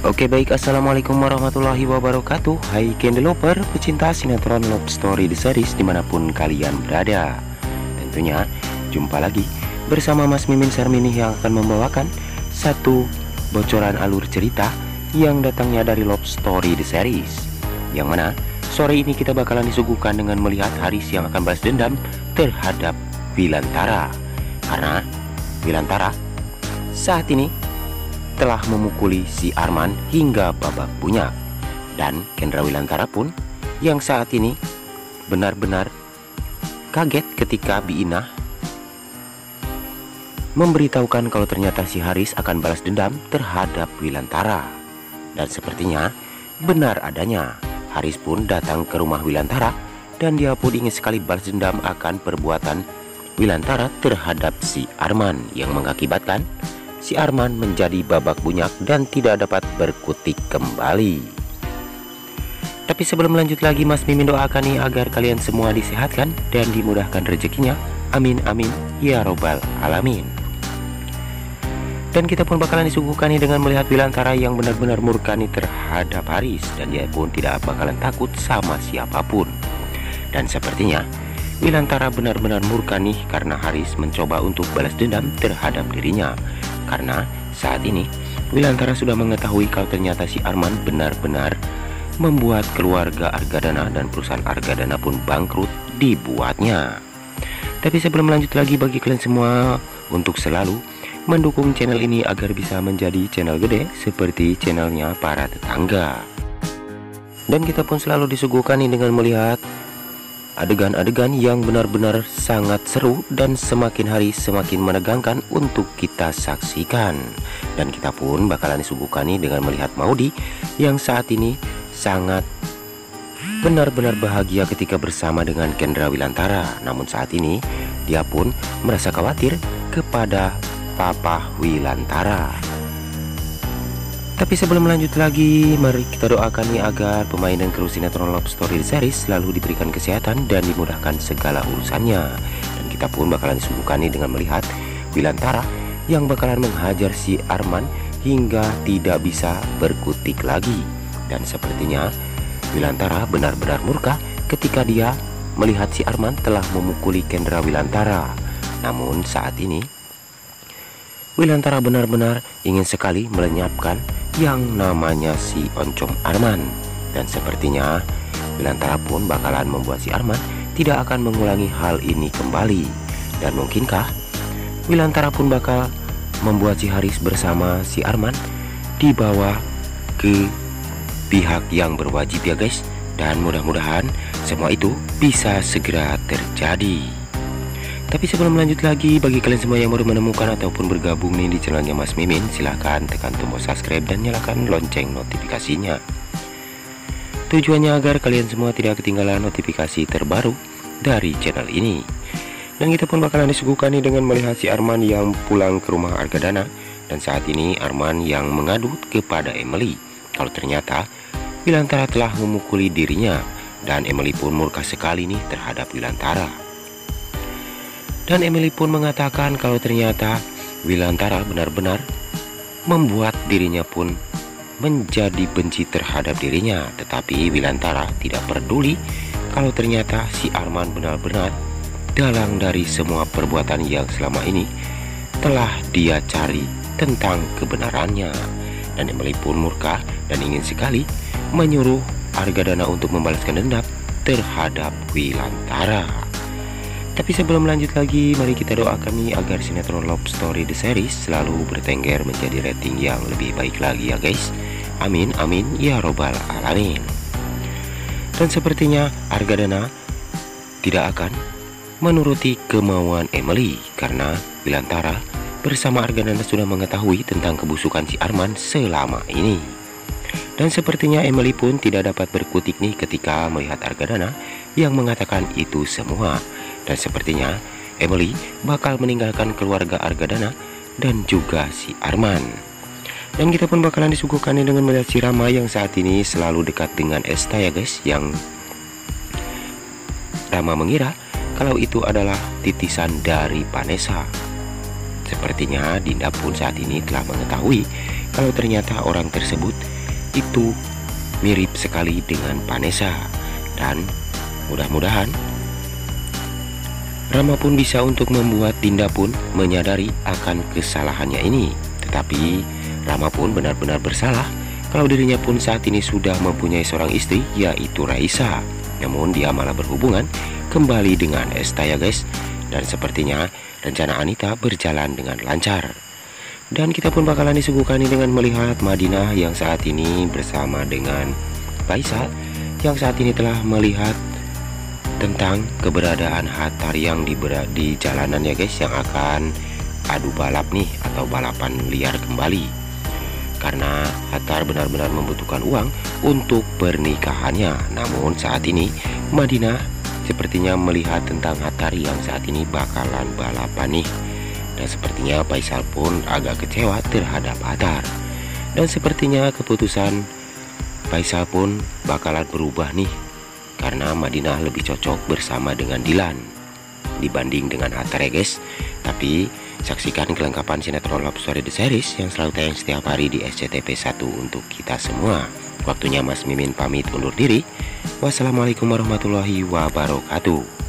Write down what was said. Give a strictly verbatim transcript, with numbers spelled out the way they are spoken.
Oke baik, assalamualaikum warahmatullahi wabarakatuh. Hai Kendeloper, pecinta sinetron Love Story The Series dimanapun kalian berada. Tentunya jumpa lagi bersama Mas Mimin Sarmini yang akan membawakan satu bocoran alur cerita yang datangnya dari Love Story The Series, yang mana sore ini kita bakalan disuguhkan dengan melihat Haris yang akan balas dendam terhadap Wilantara. Karena Wilantara saat ini telah memukuli si Arman hingga babak bunyak, dan Kendra Wilantara pun yang saat ini benar-benar kaget ketika Bi Inah memberitahukan kalau ternyata si Haris akan balas dendam terhadap Wilantara. Dan sepertinya benar adanya, Haris pun datang ke rumah Wilantara dan dia pun ingin sekali balas dendam akan perbuatan Wilantara terhadap si Arman, yang mengakibatkan si Arman menjadi babak bunyak dan tidak dapat berkutik kembali. Tapi sebelum lanjut lagi, Mas Mimin doakan nih agar kalian semua disehatkan dan dimudahkan rezekinya. Amin amin ya robbal alamin. Dan kita pun bakalan disuguhkan nih dengan melihat Wilantara yang benar-benar murka nih terhadap Haris, dan dia pun tidak bakalan takut sama siapapun. Dan sepertinya Wilantara benar-benar murka nih karena Haris mencoba untuk balas dendam terhadap dirinya. Karena saat ini Wilantara sudah mengetahui kalau ternyata si Arman benar-benar membuat keluarga Argadana dan perusahaan Argadana pun bangkrut dibuatnya. Tapi sebelum lanjut lagi, bagi kalian semua untuk selalu mendukung channel ini agar bisa menjadi channel gede seperti channelnya para tetangga. Dan kita pun selalu disuguhkan dengan melihat adegan-adegan yang benar-benar sangat seru dan semakin hari semakin menegangkan untuk kita saksikan. Dan kita pun bakalan disuguhkan dengan melihat Maudi yang saat ini sangat benar-benar bahagia ketika bersama dengan Kendra Wilantara. Namun saat ini dia pun merasa khawatir kepada Papa Wilantara. Tapi sebelum lanjut lagi, mari kita doakan nih agar pemain dan kru sinetron Love Story The Series selalu diberikan kesehatan dan dimudahkan segala urusannya. Dan kita pun bakalan disuguhkan nih dengan melihat Wilantara yang bakalan menghajar si Arman hingga tidak bisa berkutik lagi. Dan sepertinya Wilantara benar-benar murka ketika dia melihat si Arman telah memukuli Kendra Wilantara. Namun saat ini Wilantara benar-benar ingin sekali melenyapkan yang namanya si Oncom Arman. Dan sepertinya Wilantara pun bakalan membuat si Arman tidak akan mengulangi hal ini kembali. Dan mungkinkah Wilantara pun bakal membuat si Haris bersama si Arman dibawa ke pihak yang berwajib ya guys. Dan mudah-mudahan semua itu bisa segera terjadi. Tapi sebelum lanjut lagi, bagi kalian semua yang baru menemukan ataupun bergabung nih di channelnya Mas Mimin, silahkan tekan tombol subscribe dan nyalakan lonceng notifikasinya. Tujuannya agar kalian semua tidak ketinggalan notifikasi terbaru dari channel ini. Dan kita pun bakalan disuguhkan nih dengan melihat si Arman yang pulang ke rumah Argadana. Dan saat ini Arman yang mengadu kepada Emily kalau ternyata Wilantara telah memukuli dirinya. Dan Emily pun murka sekali nih terhadap Wilantara. Dan Emily pun mengatakan kalau ternyata Wilantara benar-benar membuat dirinya pun menjadi benci terhadap dirinya. Tetapi Wilantara tidak peduli kalau ternyata si Arman benar-benar dalang dari semua perbuatan yang selama ini telah dia cari tentang kebenarannya. Dan Emily pun murka dan ingin sekali menyuruh Argadana untuk membalaskan dendam terhadap Wilantara. Tapi sebelum lanjut lagi, mari kita doakan nih agar sinetron Love Story The Series selalu bertengger menjadi rating yang lebih baik lagi ya guys. Amin amin ya robbal alamin. Dan sepertinya Argadana tidak akan menuruti kemauan Emily, karena Wilantara bersama Argadana sudah mengetahui tentang kebusukan si Arman selama ini. Dan sepertinya Emily pun tidak dapat berkutik nih ketika melihat Argadana yang mengatakan itu semua. Dan sepertinya Emily bakal meninggalkan keluarga Argadana dan juga si Arman. Dan kita pun bakalan disuguhkan dengan melihat si Rama yang saat ini selalu dekat dengan Esta ya guys. Yang Rama mengira kalau itu adalah titisan dari Vanessa. Sepertinya Dinda pun saat ini telah mengetahui kalau ternyata orang tersebut itu mirip sekali dengan Vanessa. Dan mudah-mudahan Rama pun bisa untuk membuat Dinda pun menyadari akan kesalahannya ini. Tetapi Rama pun benar-benar bersalah kalau dirinya pun saat ini sudah mempunyai seorang istri, yaitu Raisa. Namun dia malah berhubungan kembali dengan Esta ya guys. Dan sepertinya rencana Anita berjalan dengan lancar. Dan kita pun bakalan disuguhkan dengan melihat Madinah yang saat ini bersama dengan Faisal, yang saat ini telah melihat tentang keberadaan Hattar yang di, di jalanan ya guys, yang akan adu balap nih atau balapan liar kembali. Karena Hattar benar-benar membutuhkan uang untuk pernikahannya. Namun saat ini Madinah sepertinya melihat tentang Hattar yang saat ini bakalan balapan nih. Dan sepertinya Faisal pun agak kecewa terhadap Hattar. Dan sepertinya keputusan Faisal pun bakalan berubah nih, karena Madinah lebih cocok bersama dengan Dilan dibanding dengan Hattar ya guys. Tapi saksikan kelengkapan sinetron Love Story The Series yang selalu tayang setiap hari di S C T V satu untuk kita semua. Waktunya Mas Mimin pamit undur diri. Wassalamualaikum warahmatullahi wabarakatuh.